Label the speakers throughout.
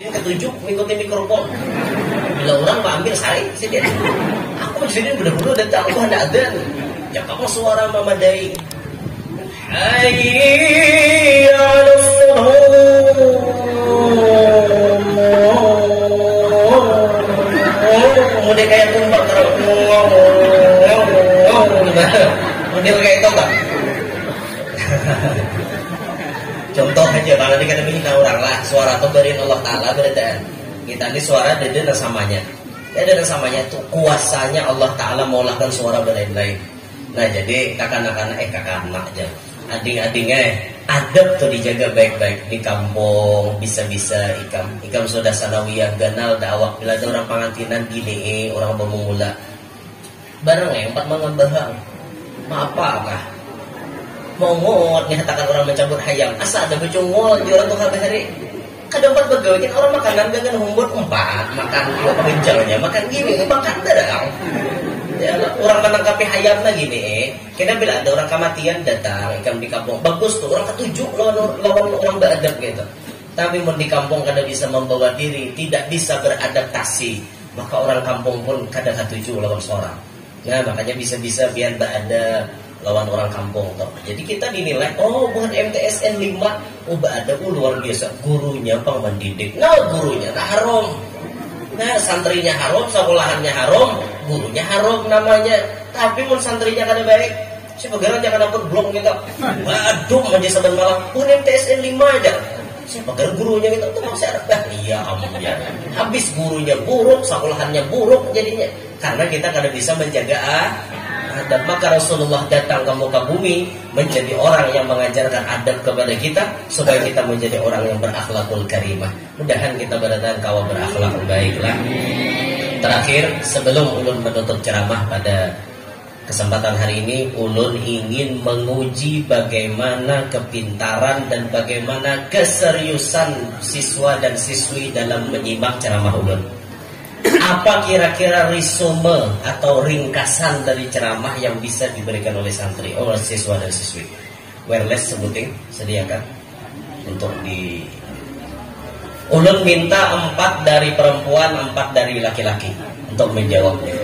Speaker 1: Ketujuh mengikuti mikrofon. Bila orang mau ambil sari sini. Aku di sini benar-benar datang aku ada adzan. Ya kamu suara memadai. Hayya 'alas model kayak tumbak model kayak itu kan. Contoh aja kalau kita menghina orang lah, suara pemberian Allah Ta'ala berbeda. Kita ini suara ada samanya. Ada samanya itu kuasanya Allah Ta'ala maulahkan suara berlain-lain. Nah jadi kakak-kakak aja. Ading-adingnya adab tuh dijaga baik-baik di kampung, bisa-bisa ikam sudah sanawiyah ganal dakwah bila ada orang pengantinan gini orang pemula. Barang yang empat mengembang. Apa-apa mongot nyatakan orang mencabut hayam asa ada bejongol di orang tuh hari kadang empat begawe orang makanan dengan humbut empat makan dua kebenjalnya makan gini makan dadang ya, orang menangkapi hayam lagi nih kita bila ada orang kematian datang ikan di kampung bagus tuh orang ketujuh lawan orang beradab gitu tapi mau di kampung kada bisa membawa diri tidak bisa beradaptasi maka orang kampung pun kada ketujuh lawan seorang ya makanya bisa-bisa biar beradab lawan orang kampung toh. Jadi kita dinilai oh bukan MTSN 5 oh ada luar biasa gurunya mendidik gurunya haram santrinya haram sekolahannya haram gurunya haram namanya tapi pun santrinya kada baik sebagian jangan dapat blok gitu aduh menjadi saban malam pun MTSN 5 aja sebagian gurunya gitu tuh maksudnya iya amunya habis gurunya buruk sekolahannya buruk jadinya karena kita kada bisa menjaga dan maka Rasulullah datang ke muka bumi menjadi orang yang mengajarkan adab kepada kita supaya kita menjadi orang yang berakhlakul karimah. Mudahan kita berada kawa berakhlak baiklah. Terakhir sebelum ulun menutup ceramah pada kesempatan hari ini, ulun ingin menguji bagaimana kepintaran dan bagaimana keseriusan siswa dan siswi dalam menyimak ceramah ulun. Apa kira-kira resume atau ringkasan dari ceramah yang bisa diberikan oleh santri, oleh siswa dan siswi? Wireless sebuting sediakan untuk di. Ulun minta 4 dari perempuan, 4 dari laki-laki untuk menjawabnya.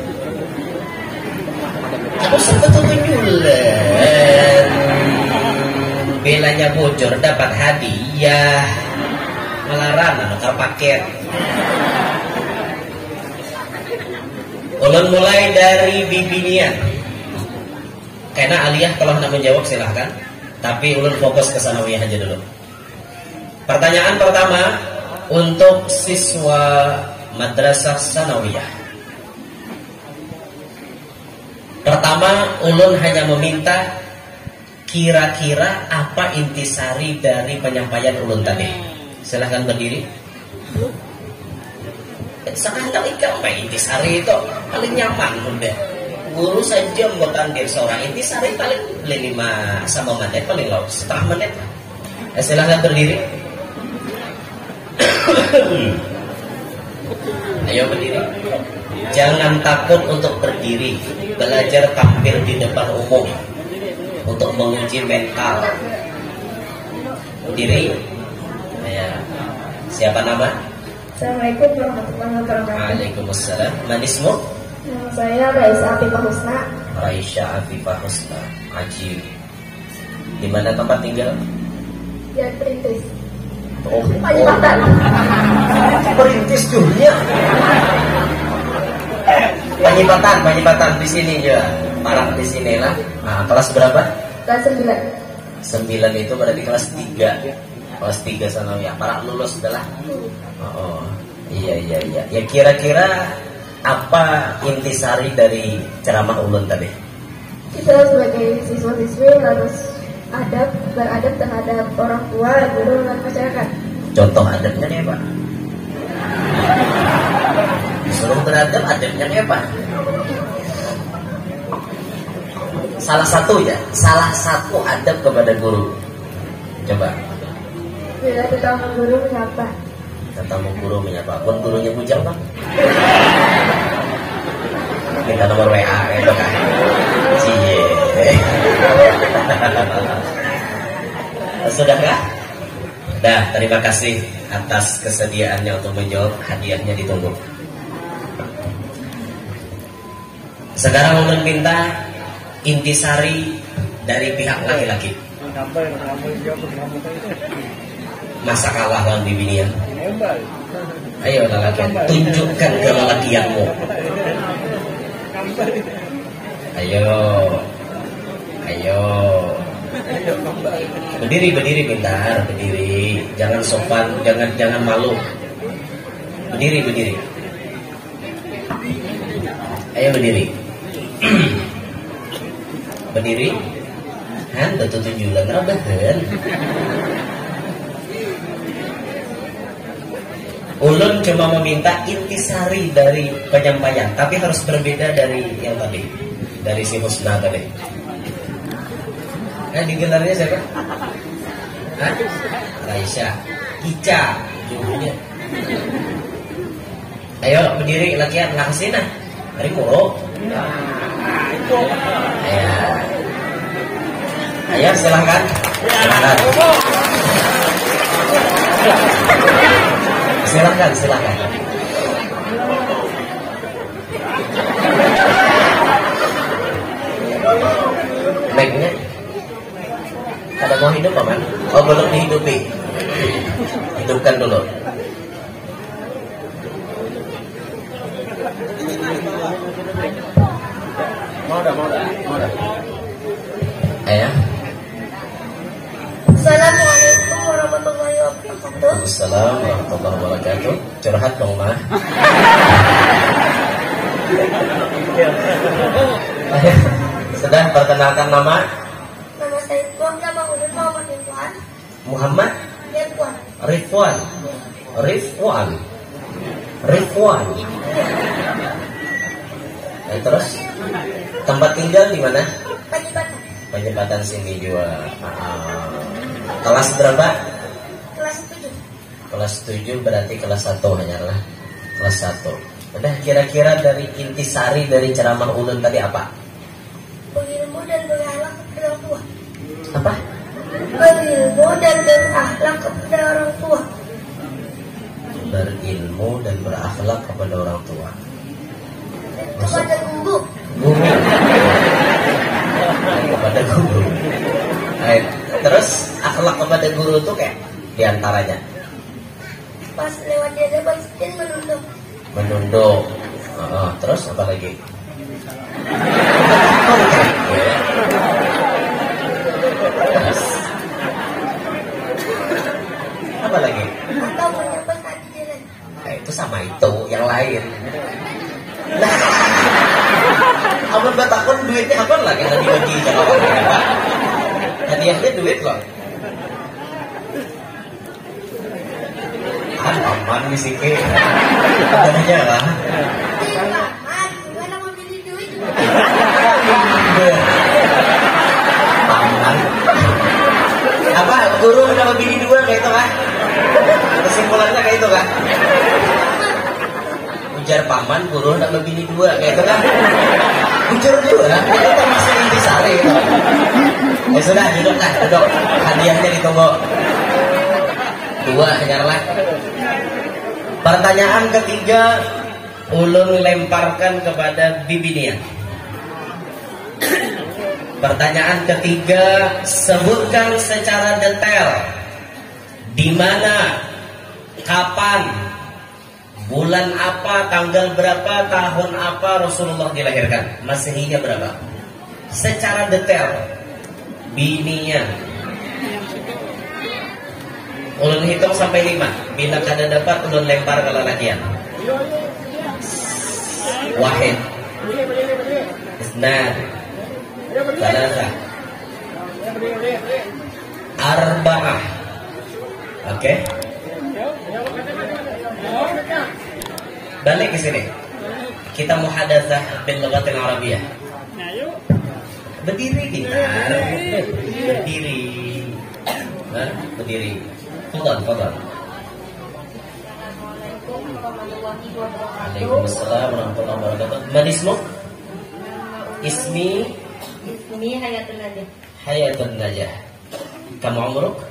Speaker 1: Aku sebetul-betulan belanya bocor dapat hadiah melarang antar paket. Ulun mulai dari Bibinian. Karena Aliyah kalau nak menjawab silahkan. Tapi ulun fokus ke Sanawiyah aja dulu. Pertanyaan pertama untuk siswa Madrasah Sanawiyah. Pertama ulun hanya meminta kira-kira apa intisari dari penyampaian ulun tadi. Silahkan berdiri. Sekarang ikan intisari itu paling nyaman udah guru saja membuat diri seorang intisari paling 5 sama menit paling lama setengah menit silahkan berdiri. Ayo berdiri, jangan takut untuk berdiri, belajar tampil di depan umum untuk menguji mental. Berdiri ya. Siapa nama?
Speaker 2: Assalamualaikum warahmatullahi wabarakatuh.
Speaker 1: Waalaikumsalam. Manismu?
Speaker 2: Nama saya Raisya Afifah Husna.
Speaker 1: Raisya Afifah Husna. Ajib. Di mana tempat tinggal?
Speaker 2: Di Perintis.
Speaker 1: Oh,
Speaker 2: Panyipatan.
Speaker 1: Perintis dunia. Panyipatan di sini juga. Malang di sini lah. Nah, kelas berapa?
Speaker 2: Kelas 9.
Speaker 1: 9 itu berarti kelas 3. Kelas 3 sana ya, para lulus adalah. Oh, iya. Ya kira-kira apa intisari dari ceramah ulun tadi?
Speaker 2: Kita sebagai siswa-siswi harus beradab terhadap orang tua, guru, dan masyarakat.
Speaker 1: Contoh adabnya nih Pak. Disuruh beradab adabnya nih Pak. Salah satu adab kepada guru. Coba.
Speaker 2: Bila ketemu guru menyapa.
Speaker 1: Ketemu guru menyapa. Pun gurunya bujang Bang. Minta nomor WA itu kan. Cie. Sudahkah? Dah, terima kasih. atas kesediaannya untuk menjawab. Hadiahnya ditunggu. Sekarang ulun minta intisari dari pihak laki-laki. Masa kalah lawan bibinian? Ayo laki-laki, tunjukkan kelelakianmu. Ayo. Berdiri bentar, berdiri. Jangan sopan, jangan malu. Berdiri. Ayo berdiri. Berdiri. Han betul tujuan rabahan. Ulun cuma meminta intisari dari penyampaian, tapi harus berbeda dari yang tadi, dari si Husna tadi. Digelarnya siapa? Hah? Raisya, Ica, judulnya. Ayo berdiri latihan, nah kesini. Mari moro. Ayo silahkan. Silakan. Baiknya. Ada mau hidup paman? Oh belum dihidupi. Hidupkan dulu. Mau dah. Ayah.
Speaker 2: Assalamualaikum warahmatullahi wabarakatuh.
Speaker 1: Assalamualaikum warahmatullahi wabarakatuh. Curhat dong mah. Sudah perkenalkan nama?
Speaker 2: Nama saya Muhammad Rifwan.
Speaker 1: Muhammad Rifwan. Terus tempat tinggal di mana? Penyebatan sini juga. Kelas berapa? Kelas 7 berarti kelas 1 hanyalah. Kelas 1. Udah kira-kira dari intisari dari ceramah ulun tadi apa?
Speaker 2: Berilmu dan berakhlak kepada orang tua.
Speaker 1: Apa?
Speaker 2: Berilmu dan berakhlak kepada orang tua.
Speaker 1: Berilmu dan berakhlak kepada orang tua.
Speaker 2: Kepada guru.
Speaker 1: Kepada guru. Terus akhlak kepada guru tuh kayak diantaranya.
Speaker 2: Pas lewat dia pasti
Speaker 1: Menunduk. Terus apa lagi? Terus apa lagi?
Speaker 2: Atau menyapa saat di jalan.
Speaker 1: Itu sama itu, yang lain. Nah, abang batakon duitnya apa lagi tadi bagi sama orang apa? Hadiahnya duit loh. Aman di sini. Katanya lah.
Speaker 2: Gimana mau beli duit?
Speaker 1: Aman. Apa guru udah beli 2 kayak itu kan? Kesimpulannya kayak itu kan? Ujar paman guru udah beli 2 kayak itu kan? Ujar juga, itu termasuk intisari. Ya sudah, duduk. Hadiahnya ditunggu. 2 hanyalah. Pertanyaan ketiga ulun lemparkan kepada Bibinia. Pertanyaan ketiga, sebutkan secara detail di mana, kapan, bulan apa, tanggal berapa, tahun apa Rasulullah dilahirkan. Masehinya berapa? Secara detail. Binia. Ulun hitung sampai 5. Bila kada dapat ulun lempar ke lelakian. Wahid. Isnan. Salasa. Arba'ah. Oke. Balik ke sini. Kita muhadatsah bil lughatil arabiyyah. Berdiri kita. Berdiri. Berdiri. Fadal. Waalaikumsalam warahmatullahi wabarakatuh. Man ismuk? Ismi
Speaker 2: Hayatun Najah.
Speaker 1: Hayatun Najah. Kamu umruk?